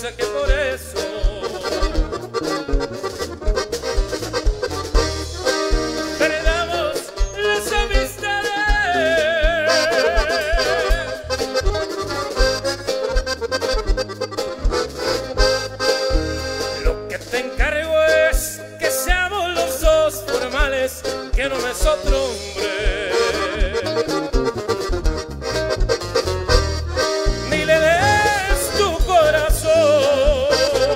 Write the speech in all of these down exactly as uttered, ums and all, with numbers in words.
sé que por eso perdamos las amistades. Lo que te encargo es que seamos los dos formales, que no me es otro hombre. Ni le des tu corazón.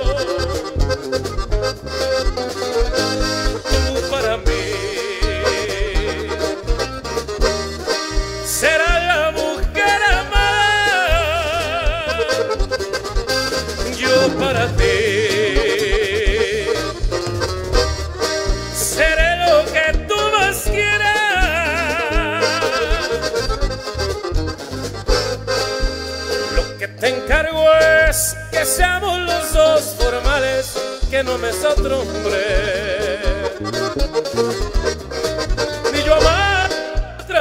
Tú para mí serás la mujer amada. Yo para ti seré lo que tú más quieras. Lo que te encargo es que seamos los dos formales, que no me es otro hombre. Ni yo amar a otra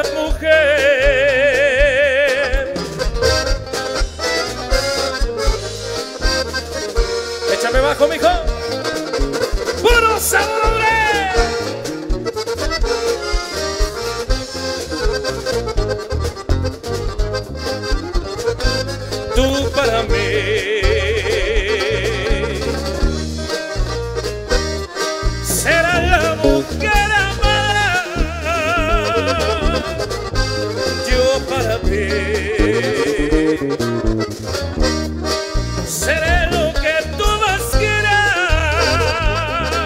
mujer. Échame bajo, mijo. ¡Puro sabor, hombre! Tú para mí serás la mujer amada. Yo para ti seré lo que tú más quieras.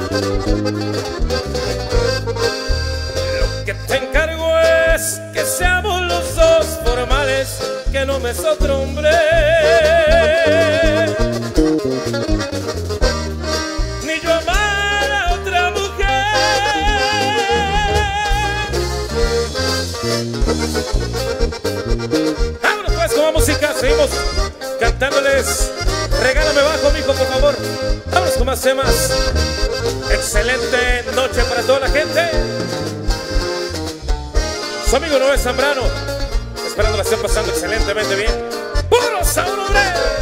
Lo que te encargo es que seamos los dos formales, que no me es otro hombre. Ni yo amar a otra mujer. Vámonos pues con la música, seguimos cantándoles. Regálame bajo, mijo, por favor. Vámonos con más temas. Excelente noche para toda la gente. Su amigo Noé Zambrano, esperando la estén pasando excelentemente bien. ¡Puro sabor, hombre!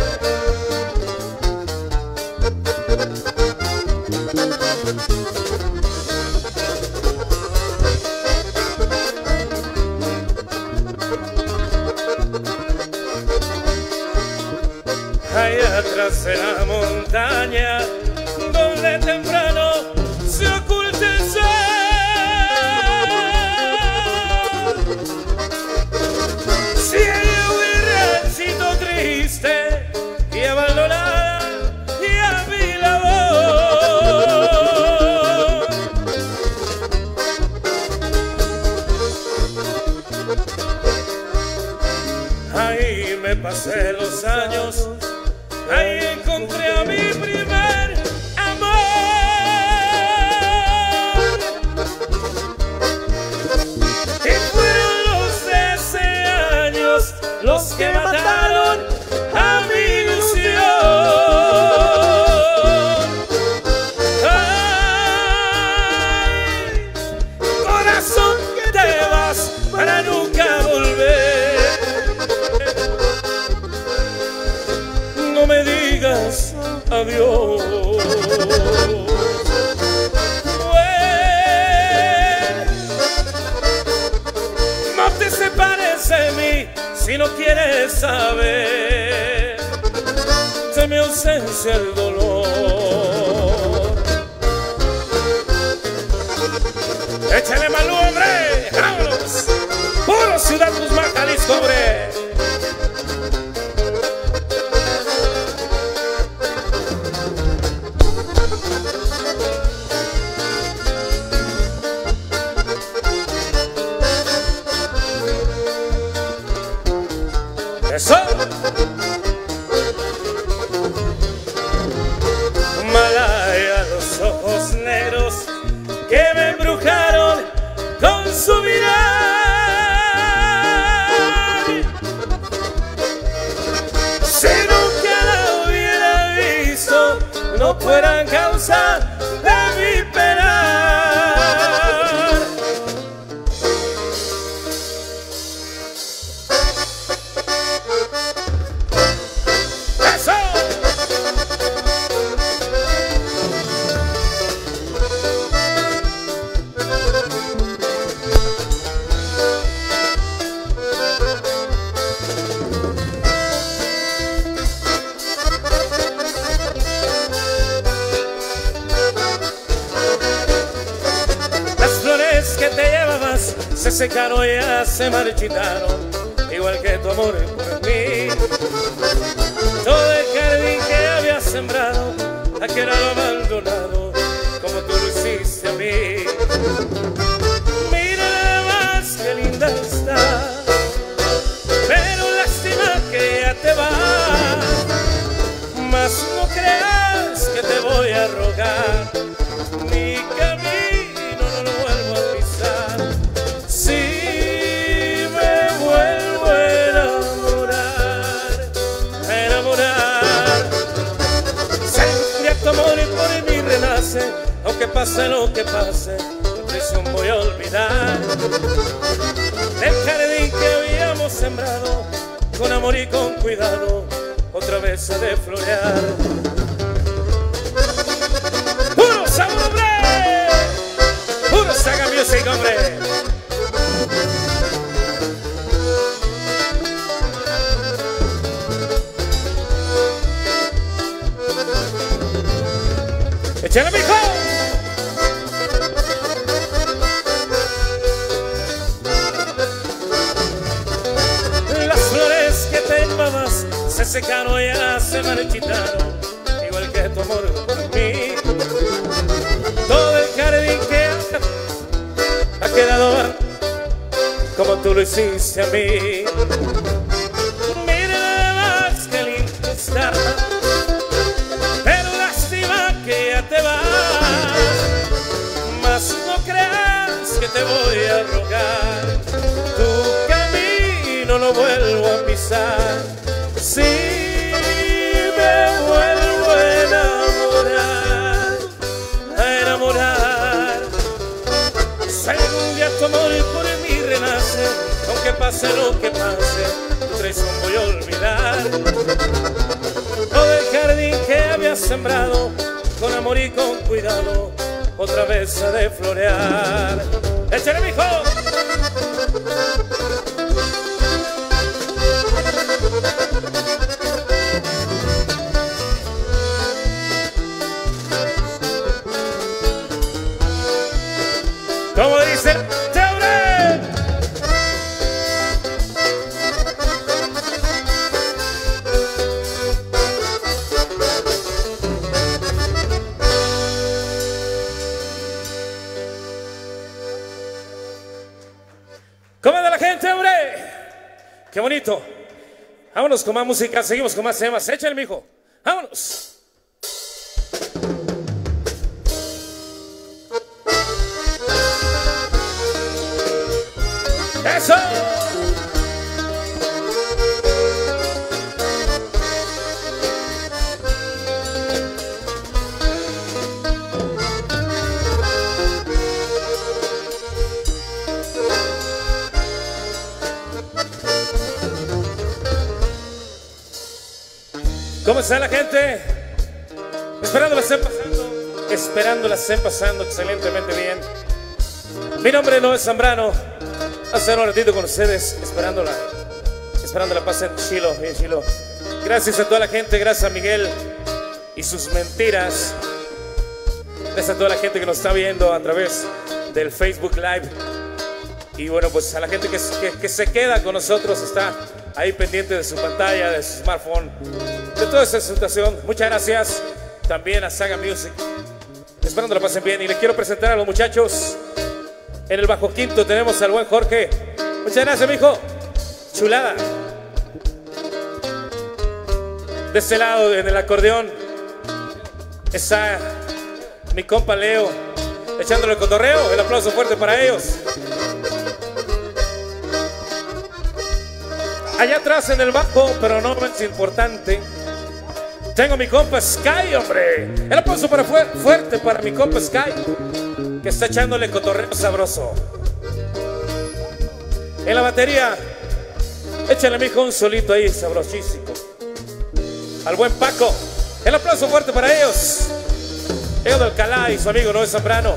Allá atrás de la montaña, donde temprano se oculta el sol. Si ella hubiera sido triste y abandonada y a mi labor, ahí me pasé los años, ahí encontré a mi primer amor. Y fueron los trece años los que mataron a mi ilusión. Ay, corazón, que te vas para nunca volver. No me digas adiós. Ven, no te separes de mí si no quieres saber de mi ausencia el dolor. Échale Malú, hombre. Vámonos. Puro Ciudad Guzmán, Jalisco, hombre. Eso. Malaya, los ojos negros que me embrujaron con su mirar. Si nunca la hubiera visto, no fueran causa de mi penar. Eso. secaron, ya se marchitaron, igual que tu amor por mí. Todo el jardín que había sembrado ha quedado abandonado, como tú lo hiciste a mí. Mira nada más que linda está, pero lástima que ya te vas. Mas no creas que te voy a rogar, mi camino no lo vuelvo a pisar. Si me vuelvo a enamorar, a enamorar, siempre tu amor y por mí renace, aunque pase lo que pase, eso voy a olvidar. El jardín que habíamos sembrado, con amor y con cuidado, otra vez ha de florear. ¡Puro sabor, hombre! ¡Puro Saga Music, hombre! ¡Échale, mijo! Las flores que te mamás se secaron, ya se marchitaron, igual que tu amor por mí. Todo el jardín que ha quedado como tú lo hiciste a mí. Mira nada más que lindo está, pero lástima que ya te vas. Mas no creas que te voy a rogar, tu camino no vuelvo a pisar. Si me vuelvo a enamorar, a enamorar, si algún día tu amor por mí renace, aunque pase lo que pase, tu traición voy a olvidar. Todo el jardín que había sembrado, con amor y con cuidado, otra vez ha de florear. ¡Échale, mijo! Como dice Teure. ¿Cómo anda la gente, hombre? Qué bonito. Vámonos con más música, seguimos con más temas. Échale, mijo. Vámonos. ¡Eso! ¿Cómo está la gente? Esperando la estén pasando, esperando la estén pasando excelentemente bien. Mi nombre no es Zambrano. Hace un ratito con ustedes, esperándola, esperando la paz en Chilo, en Chilo. Gracias a toda la gente, gracias a Miguel y sus mentiras. Gracias a toda la gente que nos está viendo a través del Facebook Live. Y bueno, pues a la gente que, que, que se queda con nosotros, está ahí pendiente de su pantalla, de su smartphone, de toda esta situación. Muchas gracias también a Saga Music. Esperando la pasen bien y les quiero presentar a los muchachos. En el bajo quinto tenemos al buen Jorge. Muchas gracias, mijo. Chulada. De este lado, en el acordeón, está mi compa Leo, echándole el cotorreo. El aplauso fuerte para ellos. Allá atrás en el bajo, pero no es importante, tengo mi compa Sky, hombre. El aplauso para fu fuerte para mi compa Sky, que está echándole cotorreo sabroso. En la batería, échale, mijo, un solito ahí sabrosísimo. Al buen Paco, el aplauso fuerte para ellos. Ellos de Alcalá y su amigo Noé Zambrano.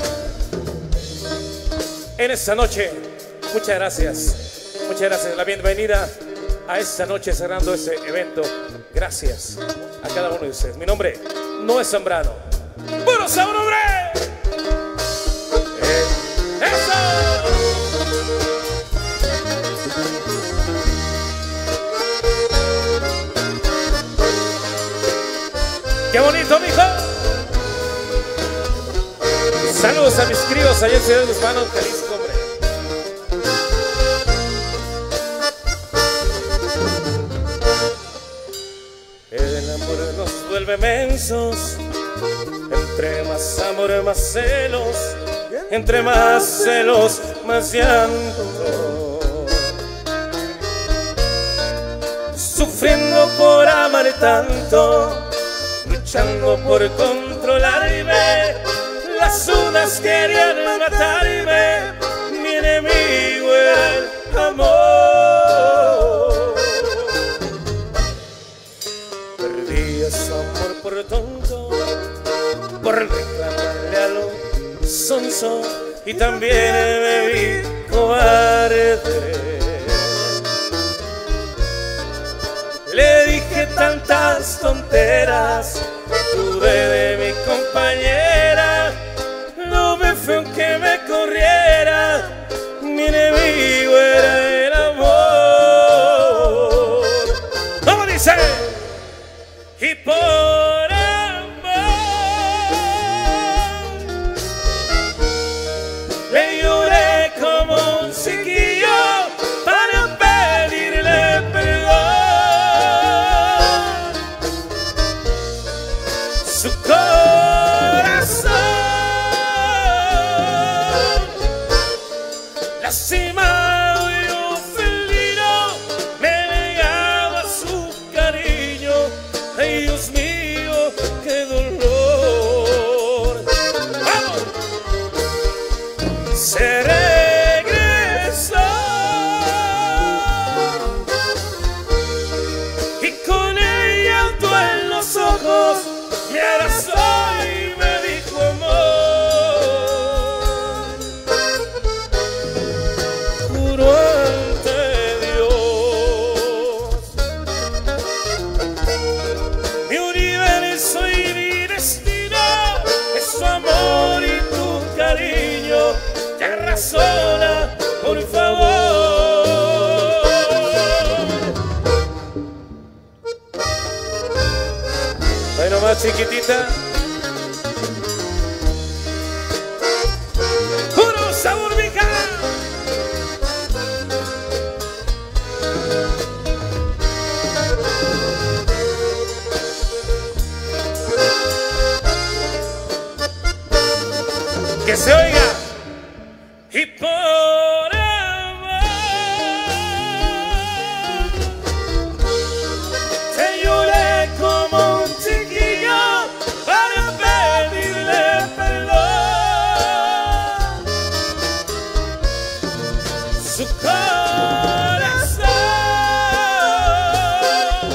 En esta noche, muchas gracias. Muchas gracias. La bienvenida a esta noche cerrando este evento. Gracias a cada uno de ustedes. Mi nombre no es Zambrano. ¡Puro sabor, hombre! ¡Eso! ¡Qué bonito, mijo! Saludos a mis críos allá en Ciudad Guzmán, Jalisco, hombre. El amor nos vuelve mensos. Entre más amor, más celos. Entre más celos, más llanto. Sufriendo por amar tanto, luchando por controlarme. Las dudas querían matarme. Mi enemigo era el amor. Perdí su amor por tonto, por reclamarle a lo sonso, y también me vi cobarde. Le dije tantas tonteras, tuve de mi compañera. No me fue aunque me corriera, mi enemigo era el amor. ¿Cómo dice? Y por amor le lloré como un chiquillo para pedirle perdón. Su corazón lastimado y ofendido me negaba su cariño. Ay, Dios mío, qué dolor. ¡Vamos! Se regresó y con el llanto en los ojos me abrazó y me dijo amor. Juro ante Dios, mi universo y mi destino es su amor y tu cariño. Ya razona, por favor. Bueno, más chiquitita. Puro sabor, mija. Que se oiga. Y por amor te lloré como un chiquillo para pedirle perdón. Su corazón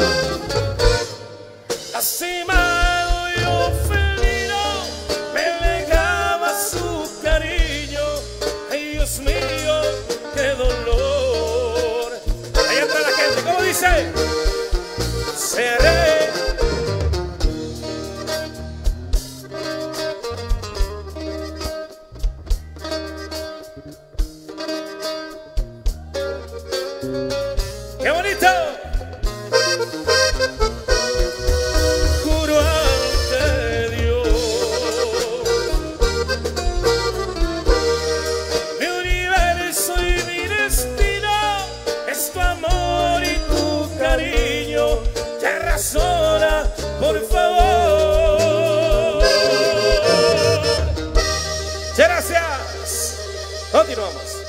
lastimado y ofendido me negaba su cariño. Ay, Dios mío, qué dolor. Ahí entra la gente, ¿cómo dice? Seré. ¡Qué bonito! Juro ante Dios, mi universo y mi destino es tu amor y tu cariño. Ya razona, por favor. Muchas gracias. Continuamos.